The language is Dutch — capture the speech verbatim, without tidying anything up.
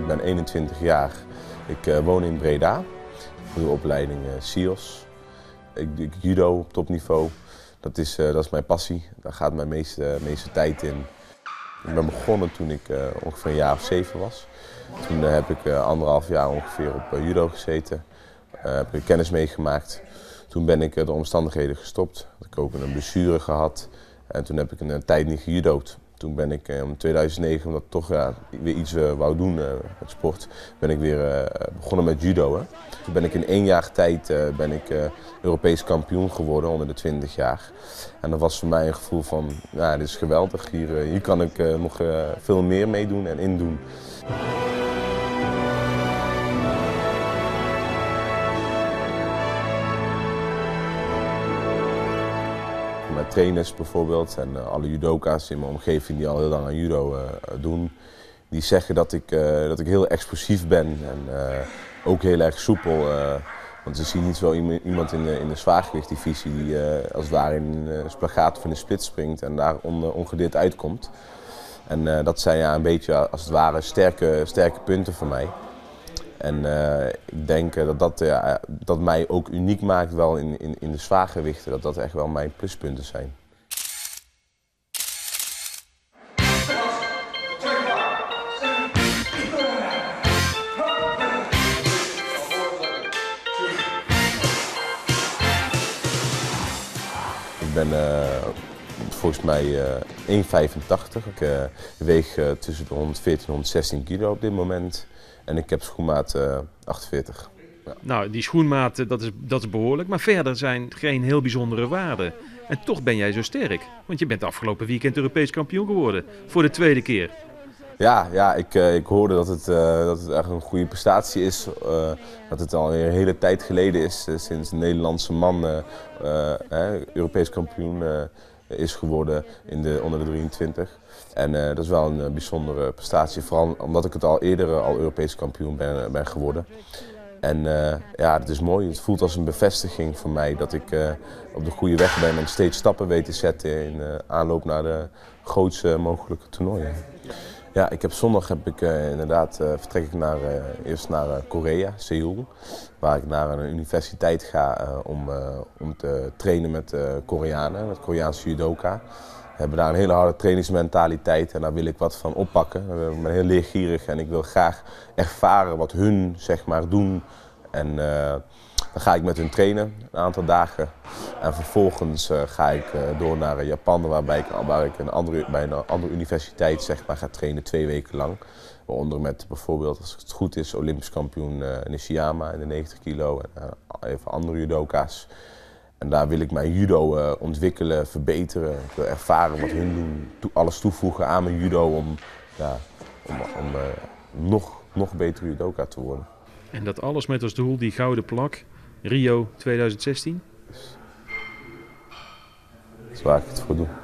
Ik ben eenentwintig jaar. Ik uh, woon in Breda. Ik doe de opleiding uh, S I O S. Ik doe judo op topniveau. Dat is, uh, dat is mijn passie. Daar gaat mijn meeste, meeste tijd in. Ik ben begonnen toen ik uh, ongeveer een jaar of zeven was. Toen uh, heb ik uh, anderhalf jaar ongeveer op uh, judo gezeten. Uh, heb ik kennis meegemaakt. Toen ben ik uh, door omstandigheden gestopt. Had ik ook een blessure gehad. En toen heb ik een, een tijd niet gejudo'd. Toen ben ik in tweeduizend negen, omdat ik toch ja, weer iets uh, wou doen uh, met sport, ben ik weer uh, begonnen met judo. Hè. Toen ben ik in één jaar tijd uh, ben ik, uh, Europees kampioen geworden onder de twintig jaar. En dat was voor mij een gevoel van, ja, dit is geweldig, hier, uh, hier kan ik uh, nog uh, veel meer meedoen en indoen. Mijn trainers bijvoorbeeld en uh, alle judoka's in mijn omgeving die al heel lang aan judo uh, doen, die zeggen dat ik, uh, dat ik heel explosief ben en uh, ook heel erg soepel. Uh, want ze zien niet zo iemand in de, in de zwaargewichtdivisie die uh, als het ware in een spagaat of in een split springt en daar on, ongedeerd uitkomt. En uh, dat zijn ja, een beetje als het ware sterke, sterke punten voor mij. En uh, ik denk dat dat, ja, dat mij ook uniek maakt wel in, in, in de zwaargewichten, dat dat echt wel mijn pluspunten zijn. Ik ben uh, volgens mij uh, één komma vijfentachtig. Ik uh, weeg uh, tussen de honderdveertien en honderdzestien kilo op dit moment. En ik heb schoenmaat uh, achtenveertig. Ja. Nou, die schoenmaat, dat is, dat is behoorlijk, maar verder zijn geen heel bijzondere waarden. En toch ben jij zo sterk, want je bent afgelopen weekend Europees kampioen geworden, voor de tweede keer. Ja, ja ik, uh, ik hoorde dat het, uh, dat het echt een goede prestatie is. Uh, dat het al een hele tijd geleden is, uh, sinds een Nederlandse man uh, uh, Europees kampioen uh, is geworden in de, onder de drieëntwintig. En uh, dat is wel een uh, bijzondere prestatie, vooral omdat ik het al eerder uh, al Europees kampioen ben, ben geworden. En uh, ja, het is mooi. Het voelt als een bevestiging voor mij dat ik uh, op de goede weg ben en steeds stappen weet te zetten in uh, aanloop naar de grootste mogelijke toernooien. Ja, ik heb zondag heb ik uh, inderdaad uh, vertrek ik naar, uh, eerst naar uh, Korea, Seoul, waar ik naar een universiteit ga uh, om, uh, om te trainen met uh, Koreanen, met Koreaanse judoka. We hebben daar een hele harde trainingsmentaliteit en daar wil ik wat van oppakken. Ik ben heel leergierig en ik wil graag ervaren wat hun zeg maar doen. En uh, dan ga ik met hun trainen een aantal dagen. En vervolgens uh, ga ik uh, door naar Japan, waarbij ik, waar ik een andere, bij een andere universiteit zeg maar, ga trainen twee weken lang. Waaronder met bijvoorbeeld, als het goed is, Olympisch kampioen uh, Nishiyama in de negentig kilo en uh, even andere judoka's. En daar wil ik mijn judo uh, ontwikkelen, verbeteren. Ik wil ervaren wat hun doen, to alles toevoegen aan mijn judo om, ja, om, om uh, nog, nog beter judoka te worden. En dat alles met als doel die gouden plak, Rio tweeduizend zestien? Dat is waar ik het voor doe.